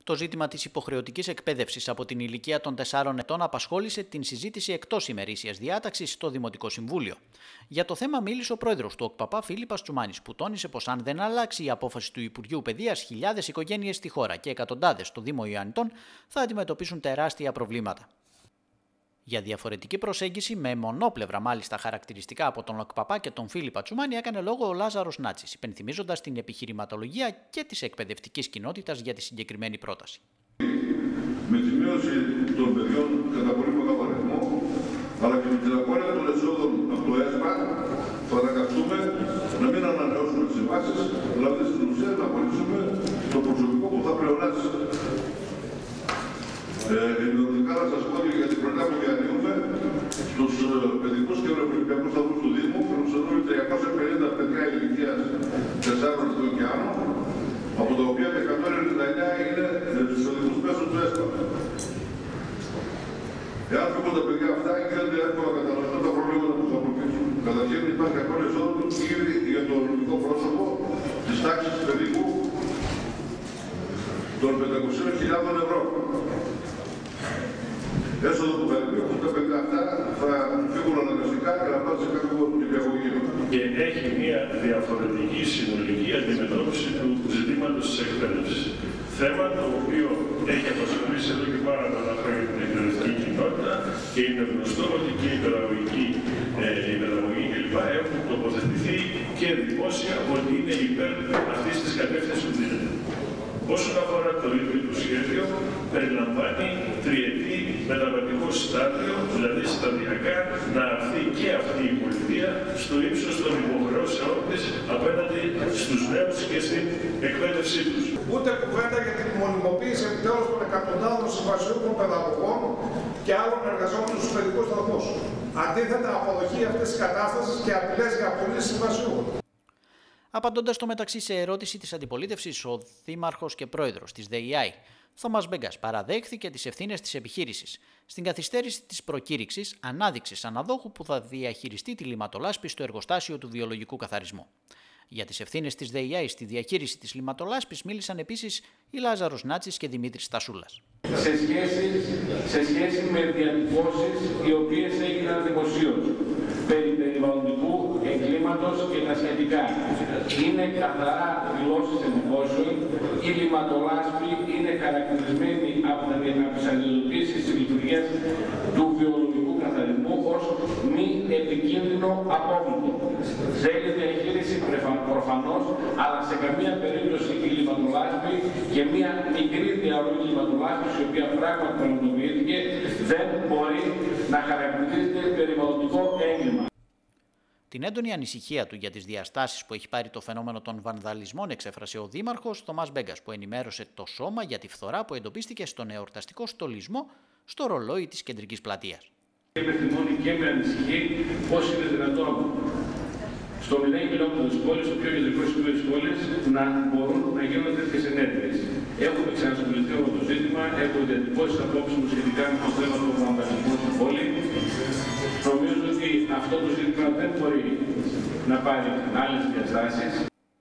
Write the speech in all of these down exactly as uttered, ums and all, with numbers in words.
Το ζήτημα της υποχρεωτικής εκπαίδευσης από την ηλικία των τεσσάρων ετών απασχόλησε την συζήτηση εκτός ημερήσιας διάταξης στο Δημοτικό Συμβούλιο. Για το θέμα μίλησε ο πρόεδρος του ΟΚΠΑΠΑ, Φίλιππας Τσουμάνης, που τόνισε πως αν δεν αλλάξει η απόφαση του Υπουργείου Παιδείας, χιλιάδες οικογένειες στη χώρα και εκατοντάδες στο Δήμο Ιωαννιτών θα αντιμετωπίσουν τεράστια προβλήματα. Για διαφορετική προσέγγιση, με μονόπλευρα μάλιστα χαρακτηριστικά από τον ΟΚΠΑΠΑ και τον Φίλιππα Τσουμάνη, έκανε λόγο ο Λάζαρος Νάτσης, υπενθυμίζοντας την επιχειρηματολογία και της εκπαιδευτικής κοινότητας για τη συγκεκριμένη πρόταση. Με τη μείωση των παιδιών κατά πολύ μεγάλο αριθμό, αλλά και με την απώλεια των εσόδων από το ΕΣΠΑ, θα αναγκαστούμε να μην ανανεώσουμε τις συμβάσεις, δηλαδή στην ουσία να απολύσουμε το προσωπικό που θα πλεονάσει. Ενδεικτικά να σας πω ότι για την χρονιά που διανύουμε στους παιδικούς και ευρωβουλευτικούς σταθμούς του Δήμου φιλοξενούμε τριακόσια πενήντα παιδιά ηλικίας τεσσάρων ετών και άνω, από τα οποία εκατόν ενενήντα εννέα είναι στους παιδικούς μέσους του ΕΣΠΑ. Εάν φύγουν τα παιδιά αυτά, γίνεται εύκολα κατανοητά τα προβλήματα που θα προκύψουν. Καταρχήν υπάρχει ακόμα εισόδου ήδη για το ορμητικό πρόσωπο της τάξης παιδικού των πεντακοσίων χιλιάδων ευρώ. Έσοδο που θα λειτουργούν τα παιδιά αυτά θα φύγουν αναγκαστικά και να πάνε σε κάποιο νηπιαγωγείο. Και έχει μια διαφορετική συνολική αντιμετώπιση του ζητήματος της εκπαίδευσης. Θέμα το οποίο έχει απασχολήσει εδώ και πάρα πολλά χρόνια την εκπαιδευτική κοινότητα και είναι γνωστό ότι και η παιδαγωγική, ε, η παιδαγωγή κλπ. Έχουν τοποθετηθεί και δημόσια ότι είναι υπέρ αυτής της κατεύθυνσης που δίνεται. Όσον αφορά το ίδιο το σχέδιο, περιλαμβάνει τριετή μεταβατικό στάδιο, δηλαδή σταδιακά να έρθει και αυτή η πολιτεία στο ύψος των υποχρεώσεών της απέναντι στους νέους και στην εκπαίδευσή τους. Ούτε κουβέντα για την μονιμοποίηση επιτέλους των εκατοντάδων συμβασιούχων παιδαγωγών και άλλων εργαζόμενων στους παιδικούς σταθμούς. Αντίθετα, αποδοχή αυτής της κατάστασης και απειλές για απολύσεις συμβασιούχων. Απαντώντας στο μεταξύ σε ερώτηση της αντιπολίτευσης, ο δήμαρχος και πρόεδρος της ΔΕΙΑΗ, Θωμάς Μπέγκας, παραδέχθηκε τις ευθύνες της επιχείρησης στην καθυστέρηση της προκήρυξης ανάδειξης αναδόχου που θα διαχειριστεί τη λιματολάσπη στο εργοστάσιο του βιολογικού καθαρισμού. Για τις ευθύνες της ΔΕΙΑΗ στη διαχείριση της λιματολάσπης μίλησαν επίσης οι Λάζαρος Νάτσης και Δημήτρης Στασούλας. Σε σχέση, σε σχέση με διατυπώσεις οι οποίες έγιναν δημοσίως περί περιβαλλοντικού εγκλήματος και τα σχετικά. Είναι καθαρά δηλώσεις δημόσιων. Η λιματολάσπη είναι χαρακτηρισμένη από τις αντιδοτήσεις της λειτουργίας του βιολογικού καθαρισμού ως μη επικίνδυνο απόβλητο. Θέλει διαχείριση προφανώς, αλλά σε καμία περίπτωση η λιματολάσπη και μια μικρή διαρροή λιματολάσπης, η οποία πράγματι πραγματοποιήθηκε, δεν μπορεί να χαρακτηρίζεται περιβαλλοντικό έγκλημα. Την έντονη ανησυχία του για τις διαστάσεις που έχει πάρει το φαινόμενο των βανδαλισμών εξέφρασε ο δήμαρχος Θωμάς Μπέγκας, που ενημέρωσε το σώμα για τη φθορά που εντοπίστηκε στον εορταστικό στολισμό στο ρολόι της κεντρικής πλατείας. Με θυμώνει και με ανησυχεί πώς είναι δυνατόν στο μηδέν χιλιόμετρο της πόλης, στο πιο κεντρικό σημείο της πόλης, να μπορούν να γίνονται τέτοιες ενέργειες. Έχουμε ξανασχοληθεί με το ζήτημα, έχουμε διατυπώσει απόψεις μου σχετικά με το θέμα του βανδαλισμού στην πόλη. Νομίζω ότι αυτό το ζήτημα δεν μπορεί να πάρει άλλες διαστάσεις.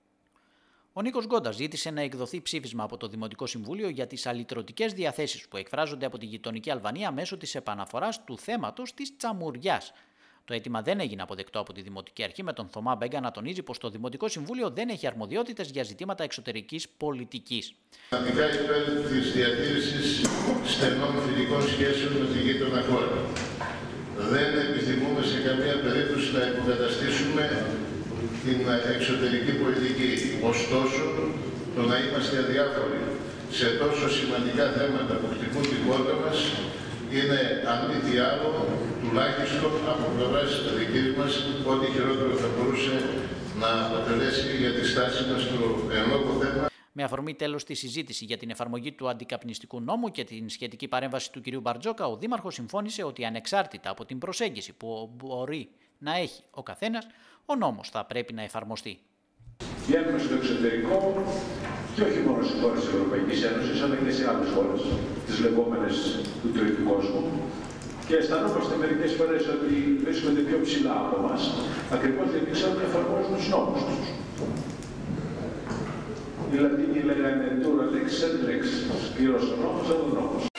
Ο Νίκος Γκόντας ζήτησε να εκδοθεί ψήφισμα από το Δημοτικό Συμβούλιο για τις αλυτρωτικές διαθέσεις που εκφράζονται από τη γειτονική Αλβανία μέσω της επαναφοράς του θέματος της τσαμουριάς. Το αίτημα δεν έγινε αποδεκτό από τη Δημοτική Αρχή, με τον Θωμά Μπέγκα να τονίζει πως το Δημοτικό Συμβούλιο δεν έχει αρμοδιότητες για ζητήματα εξωτερικής πολιτικής. Πραγματικά υπέρ της διατήρησης στενών φιλικών σχέσεων με τη γείτονα χώρα. Δεν επιθυμούμε σε καμία περίπτωση να υποκαταστήσουμε την εξωτερική πολιτική. Ωστόσο, το να είμαστε αδιάφοροι σε τόσο σημαντικά θέματα που χτυπούν την πόρτα μας είναι, αν μη τι άλλο, τουλάχιστον από πλευράς δικής μας, ό,τι χειρότερο θα μπορούσε να αποτελέσει για τη στάση μας στο εν λόγω θέμα. Με αφορμή τέλος τη συζήτηση για την εφαρμογή του αντικαπνιστικού νόμου και την σχετική παρέμβαση του κ. Μπαρτζόκα, ο Δήμαρχος συμφώνησε ότι ανεξάρτητα από την προσέγγιση που μπορεί να έχει ο καθένας, ο νόμος θα πρέπει να εφαρμοστεί. Βγαίνουμε στο εξωτερικό και όχι μόνο σε χώρες της Ευρωπαϊκής Ένωσης, αλλά και σε άλλες χώρες, τις λεγόμενες του τρίτου κόσμου. Και αισθανόμαστε μερικές φορές ότι βρίσκονται πιο ψηλά από εμάς, ακριβώς γιατί ξέρουν να εφαρμόζουν τους νόμους τους. Οι Λατίνοι λέγανε τώρα lex et lex, Σκληρός ο νόμος, αλλά ο νόμος.